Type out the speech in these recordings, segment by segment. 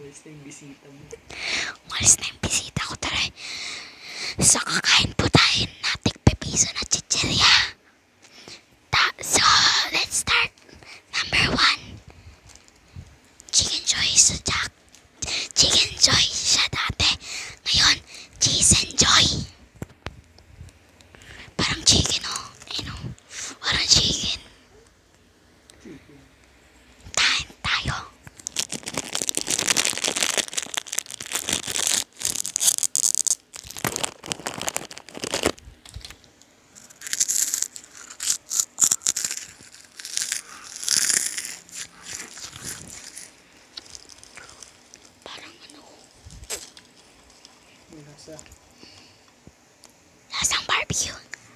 Umalis na yung bisita mo. Umalis na yung bisita ko, tara. So, kakain po tayo na tig-pipiso na chichirya. So, let's start. Number 1. Chicken Joy sa Jack. Chicken Joy siya dati. Ngayon, Cheese and Joy. Parang chicken, oh. Ayun, oh. Parang chicken. Kain tayo. Parang ano? Lasang barbecue.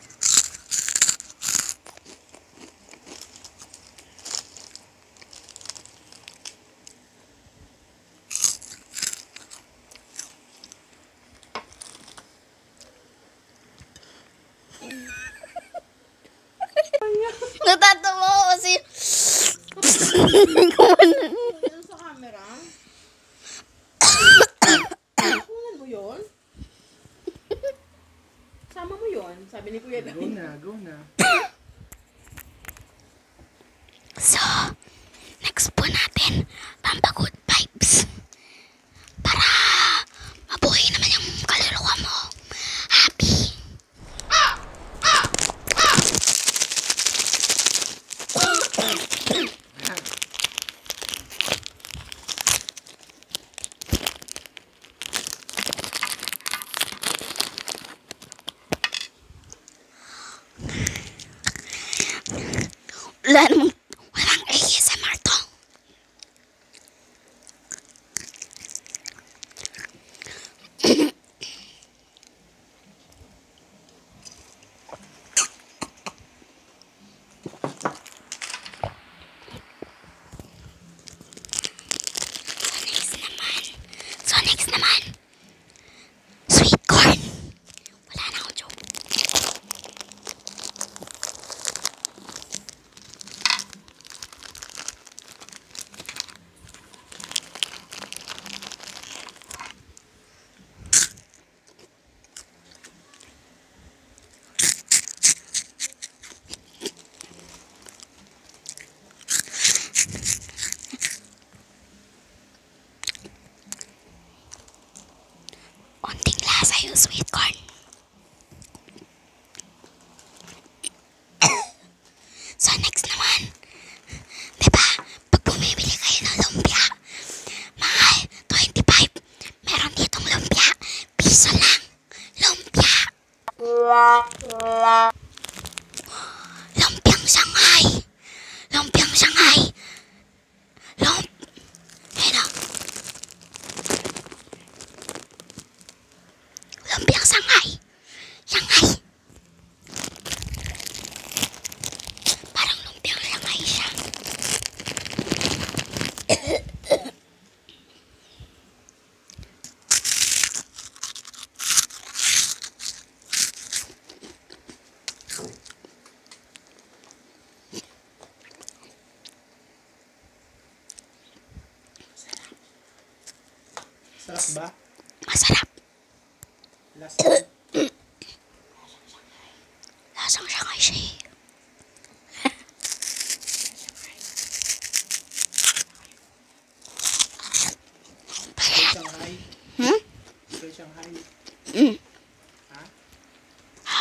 Natatawa ko kasi Sa camera? Kunan mo yun? Sama mo yun? Sabi ni Kuya Go David. na, go na. So, next po natin, pampagood vibes. Para mabuhay naman yung kaluluwa mo. Happy. Walang ASMR to. So next naman, sweet corn. Wala na akong joke. Onting lasa yung sweet corn. So next naman, diba, pag bumibili kayo ng lumpia, mahal, 25, meron ditong lumpia, piso lang, lumpia. Lumpiang Shanghai. Lumpiang Shanghai. Ayun o. Lumpiang Shanghai. Shanghai. Parang lumpiang Shanghai siya. Sarap ba? Masarap. Last Lasang Shanghai siya eh. Shanghai. Hmm? Ito Shanghai. Ha?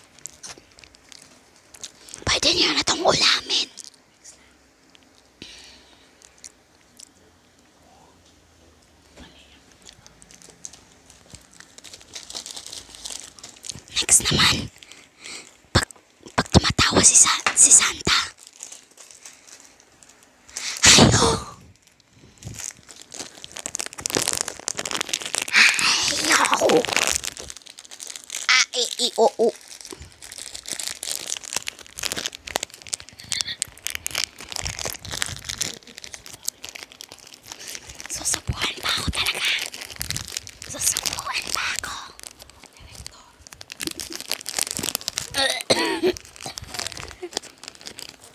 Pwede niyo na itong ulamin. Next naman, pag tumatawa si Santa. Ayo. Ayo. A-E-I-O-U. Susubukan pa ako talaga. Susubukan pa ako.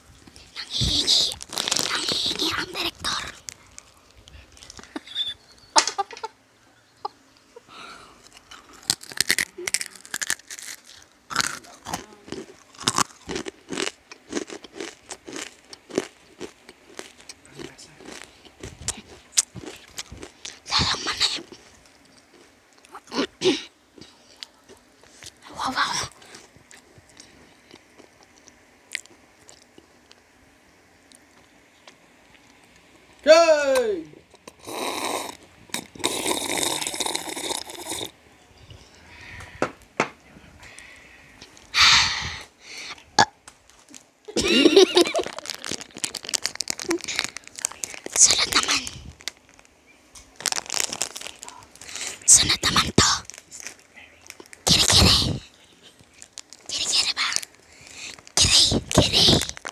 Nanghihingi ang direktor. Susunod naman to. Kiri-kiri. Kiri-kiri ba? Kiri-kiri.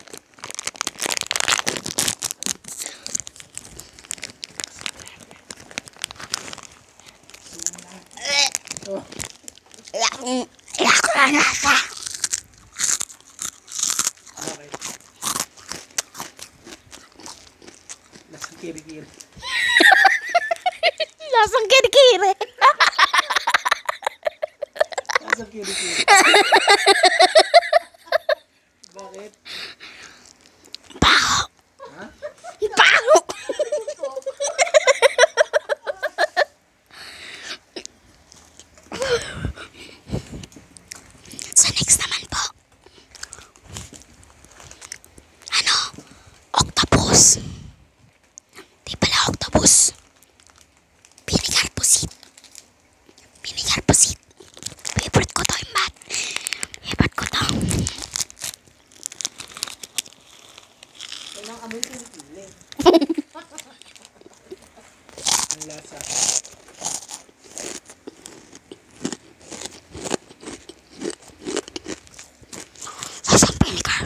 Oh, Lako na nasa. bakit? Lasang kiri-kiri. Lasang kiri-kiri. Lasang kiri-kiri. Bakit? Baho. Ha? Baho. So next naman po. Ano? Octopus. Di pala octopus. Vinegar pusit. Vinegar pusit. Favorite ko to yung bat. Favorite ko to. Kailangan amoy kilikili. Ang lasa. Lasang vinegar.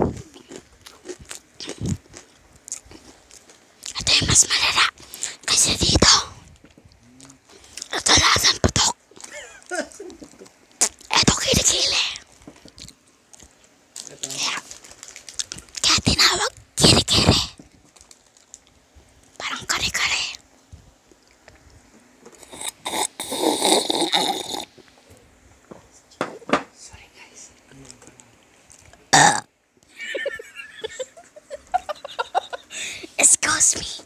Ito yung mas malala. Kasi dito. Ito lasang putok. Ito kilikili. Ito. Kaya tinawag kiri-kiri. Parang kare-kare. Sorry guys. Excuse me.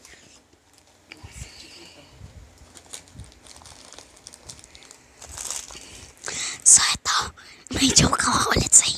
So ito, may joke ako ulit sa inyo.